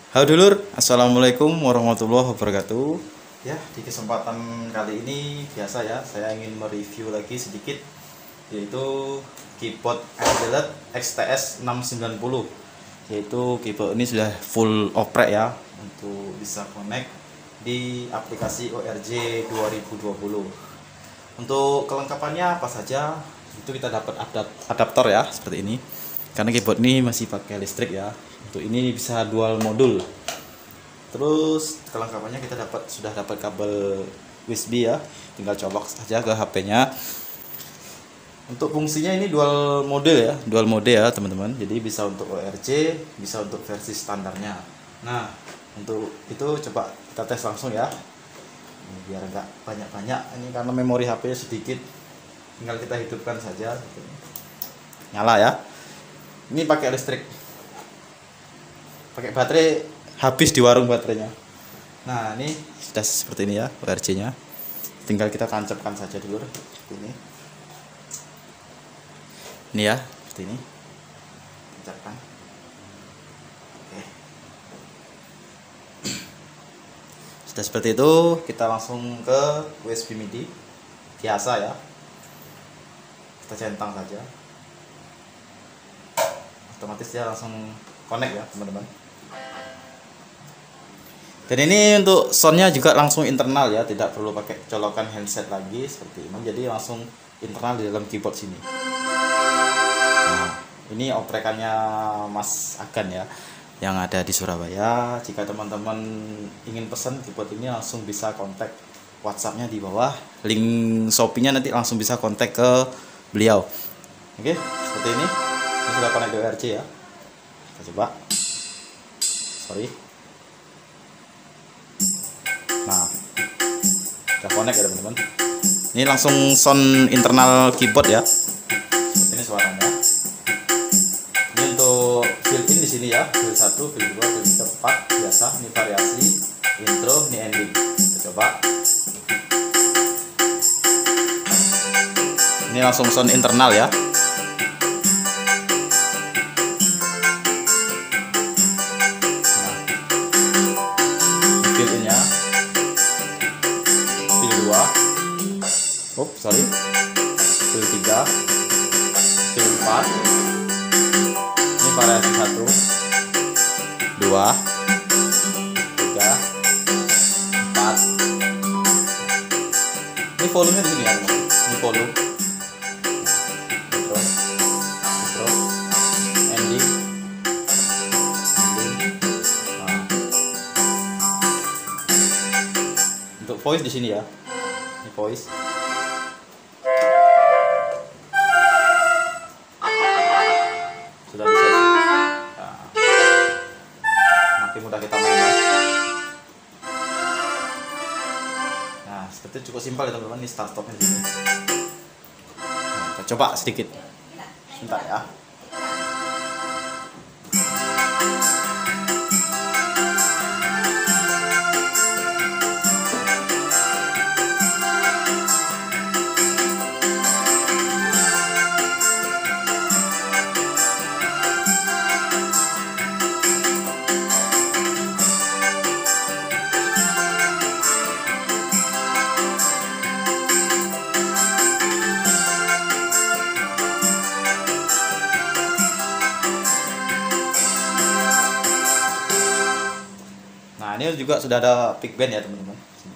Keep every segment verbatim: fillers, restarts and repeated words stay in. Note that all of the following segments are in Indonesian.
Halo dulur, assalamualaikum warahmatullahi wabarakatuh. Ya, di kesempatan kali ini biasa ya, saya ingin mereview lagi sedikit, yaitu keyboard Adelet X T S enam sembilan nol. Yaitu keyboard ini sudah full oprek ya, untuk bisa connect di aplikasi O R J dua ribu dua puluh. Untuk kelengkapannya apa saja, itu kita dapat adaptor ya, seperti ini. Karena keyboard ini masih pakai listrik ya. Untuk ini bisa dual modul. Terus kelengkapannya kita dapat sudah dapat kabel U S B ya, tinggal colok saja ke H P-nya. Untuk fungsinya ini dual mode ya, dual mode ya teman-teman. Jadi bisa untuk O R J, bisa untuk versi standarnya. Nah, untuk itu coba kita tes langsung ya. Ini biar enggak banyak-banyak, ini karena memori H P-nya sedikit, tinggal kita hidupkan saja. Nyala ya. Ini pakai listrik. Pakai baterai habis di warung baterainya. Nah, ini sudah seperti ini ya O R J-nya. Tinggal kita tancapkan saja dulu seperti ini. Ini ya, seperti ini. Tancapkan. Oke. Sudah seperti itu, kita langsung ke U S B MIDI biasa ya. Kita centang saja. Otomatis dia langsung connect ya, teman-teman. Dan ini untuk soundnya juga langsung internal ya, tidak perlu pakai colokan handset lagi seperti ini. Jadi langsung internal di dalam keyboard sini. Nah, ini oprekannya Mas Agan ya, yang ada di Surabaya. Jika teman-teman ingin pesan keyboard ini, langsung bisa kontak WhatsApp-nya di bawah. Link Shopee-nya nanti langsung bisa kontak ke beliau. Oke, seperti ini. Ini sudah connect O R J ya. Kita coba. Sorry. Nah, udah connect ya teman-teman. Ini langsung sound internal keyboard ya. Seperti ini suaranya. Ini untuk fill-in di sini ya, fill satu, fill dua, fill tiga, empat biasa. Ini variasi, intro, ini ending. Kita coba. Ini langsung sound internal ya. Oh, sorry. Fill tiga, fill empat. Ini variasi satu, dua, tiga, empat. Ini volumenya di sini ya, teman. Ini volume. Intro, intro, ending, ending. Nah. Untuk voice di sini ya. Ini voice. Sudah bisa. Nah, makin mudah kita main ya. Nah, seperti itu cukup simpel ya teman-teman. Ini start stopnya di sini. Nah, kita coba sedikit. Sebentar ya. Nah, ini juga sudah ada pick band ya teman-teman.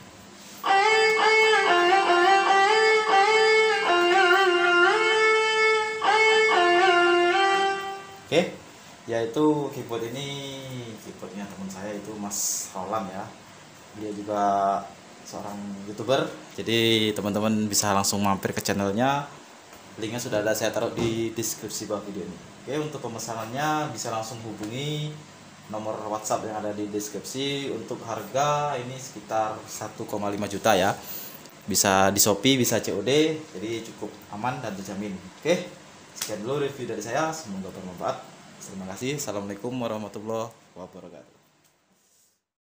Oke, yaitu keyboard ini keyboardnya teman saya itu Mas Roland ya. Dia juga seorang YouTuber. Jadi teman-teman bisa langsung mampir ke channelnya. Linknya sudah ada saya taruh di deskripsi bawah video ini. Oke, untuk pemesanannya bisa langsung hubungi nomor WhatsApp yang ada di deskripsi. Untuk harga ini sekitar satu koma lima juta ya. Bisa di Shopee, bisa C O D. Jadi cukup aman dan terjamin. Oke, sekian dulu review dari saya. Semoga bermanfaat. Terima kasih. Assalamualaikum warahmatullahi wabarakatuh.